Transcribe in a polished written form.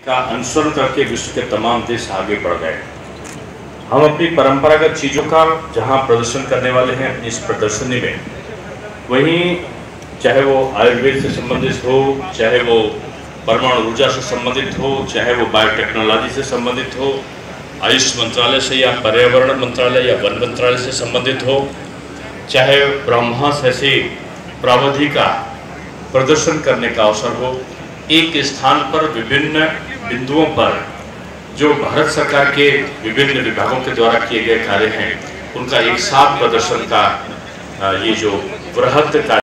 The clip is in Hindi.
का अनुसरण करके विश्व के तमाम देश आगे बढ़ गए। हम अपनी परंपरागत चीज़ों का जहां प्रदर्शन करने वाले हैं अपनी इस प्रदर्शनी में, वहीं चाहे वो आयुर्वेद से संबंधित हो, चाहे वो परमाणु ऊर्जा से संबंधित हो, चाहे वो बायोटेक्नोलॉजी से संबंधित हो, आयुष मंत्रालय से या पर्यावरण मंत्रालय या वन मंत्रालय से संबंधित हो, चाहे ब्रह्मास ऐसे प्रावधि का प्रदर्शन करने का अवसर हो, एक स्थान पर विभिन्न बिंदुओं पर जो भारत सरकार के विभिन्न विभागों के द्वारा किए गए कार्य हैं उनका एक साथ प्रदर्शन का ये जो बृहद